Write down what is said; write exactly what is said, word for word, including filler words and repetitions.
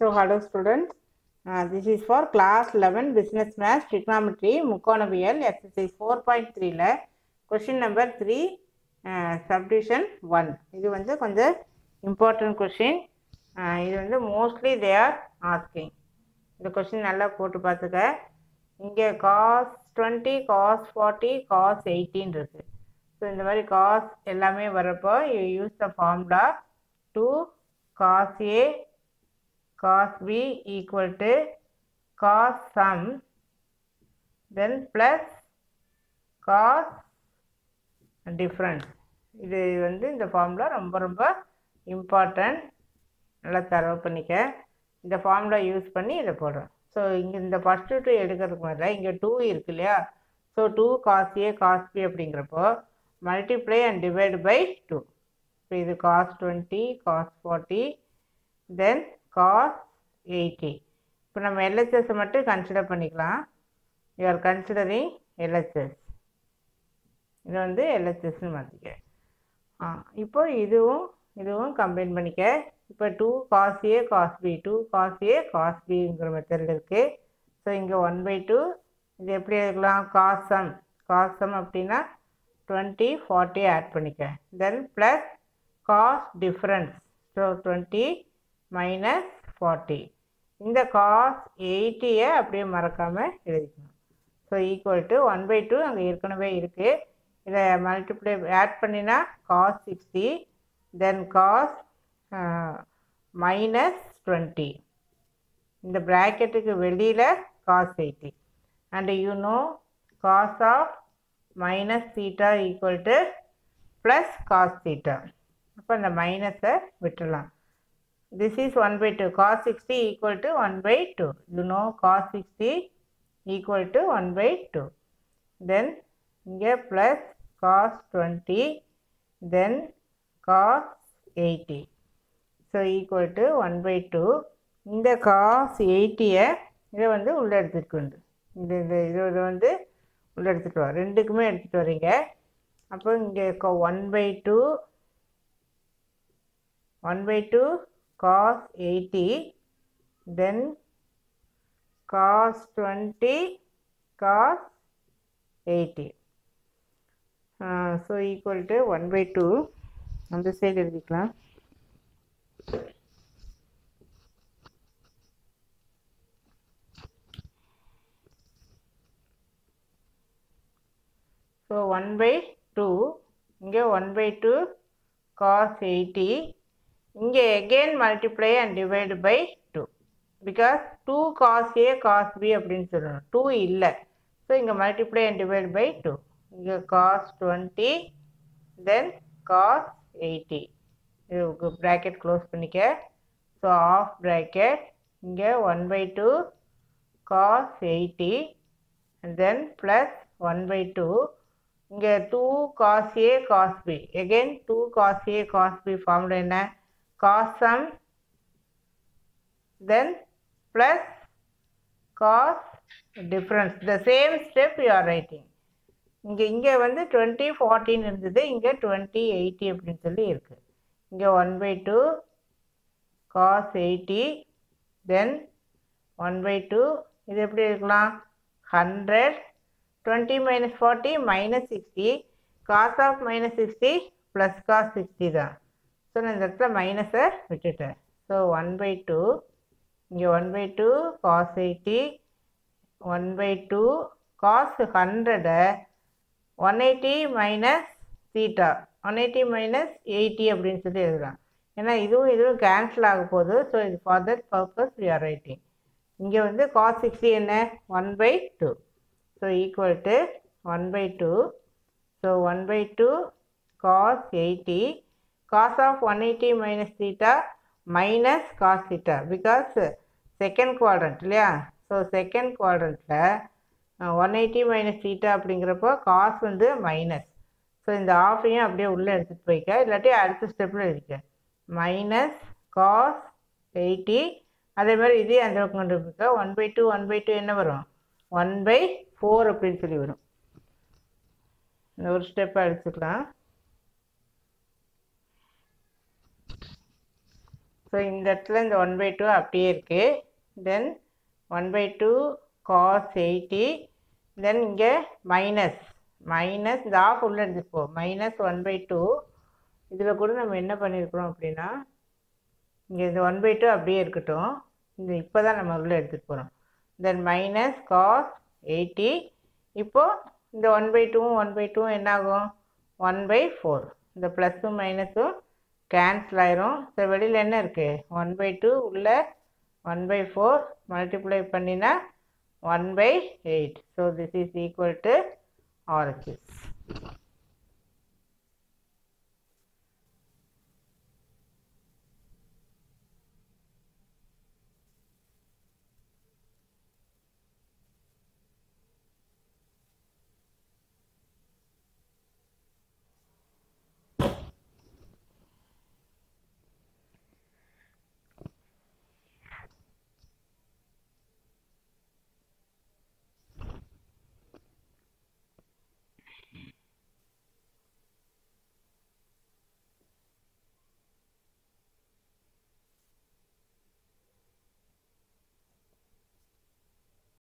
So hello students, uh, this is for class eleven business maths trigonometry முக்கோணவியல் exercise four point three ல question number three uh, subdivision one. இது வந்து கொஞ்சம் important question. uh, இது வந்து mostly they are asking. இந்த question நல்லா போட்டு பார்த்துக்க. இங்கே cos twenty, cos forty, cos eighteen இருக்கு. ஸோ இந்த மாதிரி cos எல்லாமே வரப்போ you use the formula two cos A cos B equal to cos sum then plus cos difference. இது வந்து இந்த ஃபார்முலா ரொம்ப ரொம்ப இம்பார்ட்டன்ட். நல்லா தரவு பண்ணிக்க. இந்த ஃபார்முலா யூஸ் பண்ணி இதை போடுறோம். ஸோ இங்கே இந்த ஃபஸ்ட்டு டூ எடுக்கிறதுக்கு முதல்ல இங்கே டூ இருக்கு இல்லையா? So two cos A cos B அப்படிங்கிறப்போ multiply and divide by two. So இது cos twenty cos forty then cos eighty. இப்போ நம்ம L H S மட்டும் கன்சிடர் பண்ணிக்கலாம். You are considering L H S. இது வந்து L H Sன்னு மாற்றிக்க. ஆ இப்போ இதுவும் இதுவும் கம்பைன் பண்ணிக்க. இப்போ two cos A cos B two cos A cos பிங்கிற மெத்தடில் இருக்குது. ஸோ இங்கே ஒன் பை டூ இது எப்படி இருக்கலாம்? காஸ் சம் காஸ் சம் அப்படின்னா டுவெண்ட்டி ஃபார்ட்டி ஆட் பண்ணிக்க. Then plus cos difference so twenty minus forty. இந்த காஸ் எயிட்டியை அப்படியே மறக்காமல் எழுதிக்கணும். So equal to one by two அங்கே ஏற்கனவே இருக்குது. இதை மல்டிப்ளை ஆட் பண்ணினா cos sixty then cos minus twenty. இந்த ப்ராக்கெட்டுக்கு வெளியில் cos eighty and you know cos of minus theta equal to plus cos theta. அப்போ அந்த மைனஸை விட்டுடலாம். This is one by two. Cos sixty equal to one by two. You know cos sixty equal to one by two. Then here plus cos twenty. Then cos eighty. So equal to one by two. இந்த cos eighty இதை வந்து உள்ளே எடுத்துட்டு வந்து இந்த இந்த இது வந்து உள்ளே எடுத்துகிட்டு வா. ரெண்டுக்குமே எடுத்துகிட்டு வரீங்க. அப்போ இங்கே one by two one by two cos eighty then cos twenty cos eighty. uh, so equal to one by two. அந்த சைடு எழுதிக்கலாம். so one by two இங்கே one by two cos eighty. இங்கே again multiply and divide by two because two cos A cos B அப்படின்னு சொல்லணும். two இல்லை. So இங்கே multiply and divide by two. இங்கே cos twenty then cos eighty. இது bracket close பண்ணிக்க. So half bracket இங்கே one by two cos eighty and then plus one by two. இங்கே two cos A cos B. again two cos A cos B formula என்ன? cos sum then plus cos difference. The same step you are writing. இங்கே இங்கே வந்து twenty ஃபார்ட்டின் இருந்தது. இங்கே twenty eighty அப்படின்னு சொல்லி இருக்குது. இங்கே one by two cos eighty then one by two இது எப்படி இருக்கலாம்? Hundred twenty minus forty minus sixty. Cos of minus sixty plus cos sixty தான். ஸோ நான் இந்த இடத்துல மைனஸை விட்டுட்டேன். ஸோ ஒன் பை டூ இங்கே one by two cos eighty one by two cos ஹண்ட்ரடை one eighty minus theta one eighty minus eighty அப்படின்னு சொல்லி எழுதலாம். ஏன்னா இதுவும் இதுவும் கேன்சல் ஆக போகுது. ஸோ இது for that purpose we are writing. இங்கே வந்து காஸ் சிக்ஸ்டி என்ன? One by two. So equal to one by two. So one by two cos eighty cos of one eighty minus theta minus cos theta because second quadrant இல்லையா? So second குவாட்ரண்ட்டில் one eighty minus theta அப்படிங்கிறப்போ cos வந்து minus. So இந்த ஆஃபையும் அப்படியே உள்ளே எடுத்துகிட்டு போய்க்க. இல்லாட்டி அடுத்த ஸ்டெப்பில் எழுதிக்க. Minus cos eighty. அதே மாதிரி இதே அந்த பக்கம் கொண்டு போய்க்க. One by two one by two என்ன வரும்? ஒன் பை ஃபோர் அப்படின்னு சொல்லி வரும். இந்த ஒரு ஸ்டெப்பை எடுத்துக்கலாம். ஸோ இந்த இடத்துல இந்த ஒன் பை டூ அப்படியே இருக்குது. Then one by two cos eighty. Then இங்கே மைனஸ் மைனஸ் இந்த ஆஃப் உள்ள எடுத்துப்போம். Minus one by two. இதில் கூட நம்ம என்ன பண்ணியிருக்கிறோம் அப்படின்னா இங்கே இந்த ஒன் பை டூ அப்படியே இருக்கட்டும். இந்த இப்போ தான் நம்ம உள்ளே எடுத்துகிட்டு போகிறோம். Then minus cos eighty. இப்போது இந்த ஒன் பை டூவும் ஒன் பை டூவும் என்னாகும்? One by four. இந்த ப்ளஸ்ஸும் மைனஸும் கேன்சல் ஆயிரும். ஸோ வெளியில் என்ன இருக்குது? ஒன் பை டூ உள்ள ஒன் பை ஃபோர் மல்டிப்ளை பண்ணினா one by eight. So this is equal to R H S.